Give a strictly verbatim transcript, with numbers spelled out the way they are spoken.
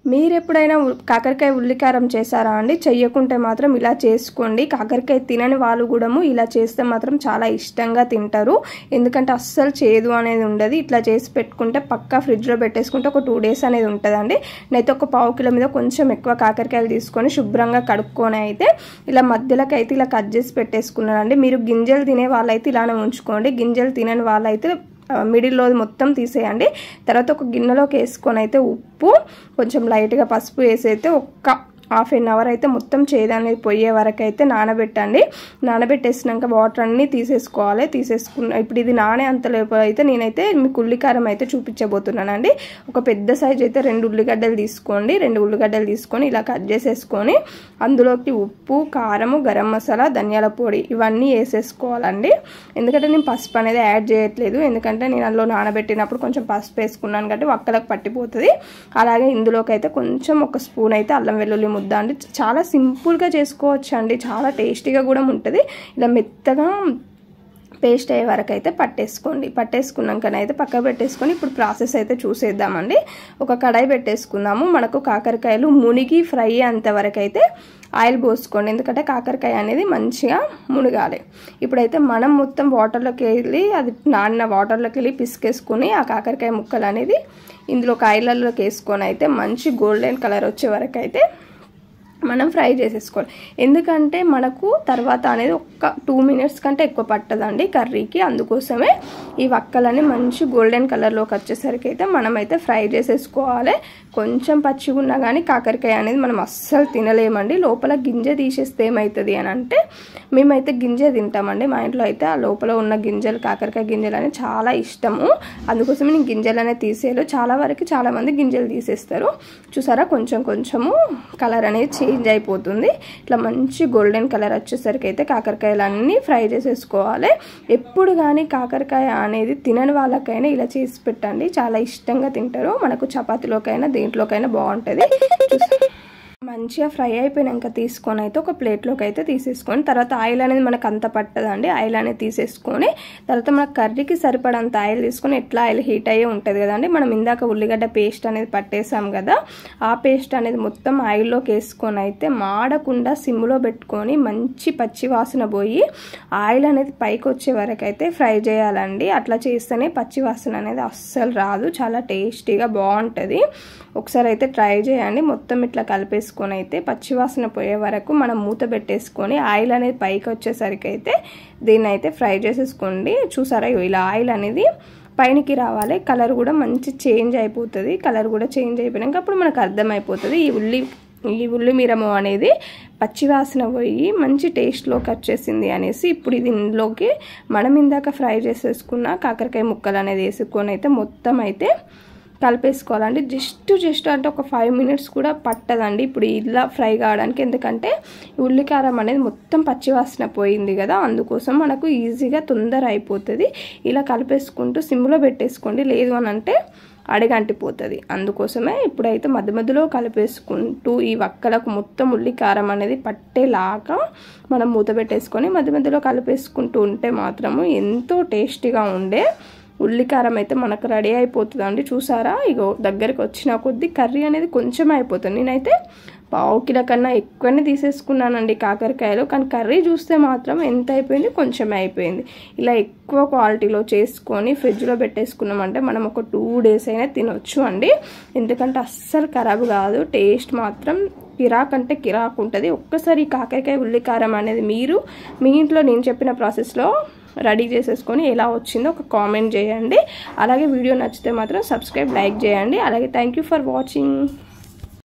మీరు ఎప్పుడైనా కాకరకాయ ఉల్లికారం చేశారా అండి? చెయ్యకుంటే మాత్రం ఇలా చేసుకోండి. కాకరకాయ తినని వాళ్ళు కూడా ఇలా చేస్తే మాత్రం చాలా ఇష్టంగా తింటారు. ఎందుకంటే అస్సలు చేదు అనేది ఉండదు. ఇట్లా చేసి పెట్టుకుంటే పక్కా ఫ్రిడ్జ్లో పెట్టేసుకుంటే ఒక టూ డేస్ అనేది ఉంటుందండి. నేనైతే ఒక పావు కిలో మీద కొంచెం ఎక్కువ కాకరకాయలు తీసుకొని శుభ్రంగా కడుక్కొని అయితే ఇలా మధ్యలోకి అయితే ఇలా కట్ చేసి పెట్టేసుకున్నానండి. మీరు గింజలు తినే వాళ్ళైతే ఇలానే ఉంచుకోండి. గింజలు తినని వాళ్ళైతే మిడిల్లో మొత్తం తీసేయండి. తర్వాత ఒక గిన్నెలోకి వేసుకొని అయితే ఉప్పు కొంచెం లైట్గా పసుపు వేసి అయితే ఒక్క హాఫ్ ఎన్ అవర్ అయితే మొత్తం చేదనేది పోయే వరకు అయితే నానబెట్టండి. నానబెట్టేసినాక వాటర్ అన్నీ తీసేసుకోవాలి. తీసేసుకున్న ఇప్పుడు ఇది నానే అంత లోపల అయితే నేనైతే మీకు ఉల్లికారం అయితే చూపించబోతున్నానండి. ఒక పెద్ద సైజ్ అయితే రెండు ఉల్లిగడ్డలు తీసుకోండి. రెండు ఉల్లిగడ్డలు తీసుకొని ఇలా కట్ చేసేసుకొని అందులోకి ఉప్పు, కారము, గరం మసాలా, ధనియాల పొడి ఇవన్నీ వేసేసుకోవాలండి. ఎందుకంటే నేను పసుపు అనేది యాడ్ చేయట్లేదు. ఎందుకంటే నేను అందులో నానబెట్టినప్పుడు కొంచెం పసుపు వేసుకున్నాను కాబట్టి వక్కలకు పట్టిపోతుంది. అలాగే ఇందులోకి అయితే కొంచెం ఒక స్పూన్ అయితే అల్లం వెల్లుల్లి ముద్ద అండి. చాలా సింపుల్గా చేసుకోవచ్చు అండి. చాలా టేస్టీగా కూడా ఉంటుంది. ఇలా మెత్తగా పేస్ట్ అయ్యే వరకు అయితే పట్టేసుకోండి. పట్టేసుకున్నాకనైతే పక్క పెట్టేసుకొని ఇప్పుడు ప్రాసెస్ అయితే చూసేద్దామండి. ఒక కడాయి పెట్టేసుకుందాము. మనకు కాకరకాయలు మునిగి ఫ్రై అంతవరకు అయితే ఆయిల్ పోసుకోండి. ఎందుకంటే కాకరకాయ అనేది మంచిగా మునగాలి. ఇప్పుడైతే మనం మొత్తం వాటర్లోకి వెళ్ళి అది నానిన వాటర్లోకి వెళ్ళి పిసికేసుకుని ఆ కాకరకాయ ముక్కలు అనేది ఇందులో ఆయిలలోకి వేసుకొని అయితే మంచి గోల్డెన్ కలర్ వచ్చే వరకు అయితే మనం ఫ్రై చేసేసుకోవాలి. ఎందుకంటే మనకు తర్వాత అనేది ఒక్క టూ మినిట్స్ కంటే ఎక్కువ పట్టదండి కర్రీకి. అందుకోసమే ఈ వక్కలని మంచి గోల్డెన్ కలర్లోకి వచ్చేసరికి అయితే మనమైతే ఫ్రై చేసేసుకోవాలి. కొంచెం పచ్చిగా ఉన్నా కానీ కాకరకాయ అనేది మనం అస్సలు తినలేమండి. లోపల గింజ తీసేస్తే ఏమవుతుంది అని అంటే మేమైతే గింజ తింటామండి. మా ఇంట్లో అయితే ఆ లోపల ఉన్న గింజలు కాకరకాయ గింజలు అనేది చాలా ఇష్టము. అందుకోసమే నేను గింజలు అనేది తీసేయాలి. చాలా వరకు చాలామంది గింజలు తీసేస్తారు. చూసారా కొంచెం కొంచెము కలర్ అనేది చేంజ్ అయిపోతుంది. ఇట్లా మంచి గోల్డెన్ కలర్ వచ్చేసరికి అయితే కాకరకాయలు అన్నీ ఫ్రై చేసేసుకోవాలి. ఎప్పుడు కానీ కాకరకాయ అనేది తినని వాళ్ళకైనా ఇలా చేసి పెట్టండి. చాలా ఇష్టంగా తింటారు. మనకు చపాతీలోకైనా దేంట్లోకైనా బాగుంటుంది. మంచిగా ఫ్రై అయిపోయినాక తీసుకొని అయితే ఒక ప్లేట్లోకి అయితే తీసేసుకొని తర్వాత ఆయిల్ అనేది మనకు అంత పట్టదండి. ఆయిల్ అనేది తీసేసుకొని తర్వాత మన కర్రీకి సరిపడంత ఆయిల్ తీసుకొని ఎట్లా ఆయిల్ హీట్ అయ్యే ఉంటుంది కదండి. మనం ఇందాక ఉల్లిగడ్డ పేస్ట్ అనేది పట్టేసాం కదా, ఆ పేస్ట్ అనేది మొత్తం ఆయిల్లోకి వేసుకొని అయితే మాడకుండా సిమ్లో పెట్టుకొని మంచి పచ్చి వాసన పోయి ఆయిల్ అనేది పైకి వచ్చే వరకు అయితే ఫ్రై చేయాలండి. అట్లా చేస్తేనే పచ్చి వాసన అనేది అస్సలు రాదు. చాలా టేస్టీగా బాగుంటుంది. ఒకసారి అయితే ట్రై చేయండి. మొత్తం ఇట్లా కలిపేసుకొని అయితే పచ్చివాసన పోయే వరకు మనం మూత పెట్టేసుకొని ఆయిల్ అనేది పైకి వచ్చేసరికి అయితే దీన్ని అయితే ఫ్రై చేసేసుకోండి. చూసారా ఇలా ఆయిల్ అనేది పైనకి రావాలి. కలర్ కూడా మంచి చేంజ్ అయిపోతుంది. కలర్ కూడా చేంజ్ అయిపోయినాక అప్పుడు మనకు అర్థమైపోతుంది ఈ ఉల్లి ఈ ఉల్లి మిరము అనేది పచ్చివాసన పోయి మంచి టేస్ట్లోకి వచ్చేసింది అనేసి. ఇప్పుడు దీనిలోకి మనం ఇందాక ఫ్రై చేసేసుకున్న కాకరకాయ ముక్కలు అనేది వేసుకొని అయితే మొత్తం అయితే కలిపేసుకోవాలండి. జస్ట్ జస్ట్ అంటే ఒక ఫైవ్ మినిట్స్ కూడా పట్టదండి ఇప్పుడు ఇలా ఫ్రై కావడానికి. ఎందుకంటే ఉల్లికారం అనేది మొత్తం పచ్చివాసన పోయింది కదా, అందుకోసం మనకు ఈజీగా తొందర అయిపోతుంది. ఇలా కలిపేసుకుంటూ సిమ్లో పెట్టేసుకోండి. లేదు అని అంటే అడిగంటిపోతుంది. అందుకోసమే ఇప్పుడైతే మధ్య మధ్యలో కలిపేసుకుంటూ ఈ వక్కలకు మొత్తం ఉల్లికారం అనేది పట్టేలాగా మనం మూత పెట్టేసుకొని మధ్య మధ్యలో కలిపేసుకుంటూ ఉంటే మాత్రము ఎంతో టేస్టీగా ఉండే ఉల్లికారం అయితే మనకు రెడీ అయిపోతుందండి. చూసారా ఇగో దగ్గరికి వచ్చిన కొద్దీ కర్రీ అనేది కొంచెం అయిపోతుంది. నేనైతే పావు కిలో కన్నా ఎక్కువనే తీసేసుకున్నానండి కాకరకాయలు. కానీ కర్రీ చూస్తే మాత్రం ఎంత అయిపోయింది, కొంచెం అయిపోయింది. ఇలా ఎక్కువ క్వాలిటీలో చేసుకొని ఫ్రిడ్జ్లో పెట్టేసుకున్నామంటే మనం ఒక టూ డేస్ అయినా తినొచ్చు అండి. ఎందుకంటే అస్సలు ఖరాబ్ కాదు. టేస్ట్ మాత్రం కిరాక్ అంటే కిరాక్ ఉంటుంది. ఒక్కసారి కాకరకాయ ఉల్లికారం అనేది మీరు మీ ఇంట్లో నేను చెప్పిన ప్రాసెస్లో రెడీ చేసేసుకొని ఎలా వచ్చిందో ఒక కామెంట్ చేయండి. అలాగే వీడియో నచ్చితే మాత్రం సబ్స్క్రైబ్, లైక్ చేయండి. అలాగే థ్యాంక్ యూ ఫర్ వాచింగ్.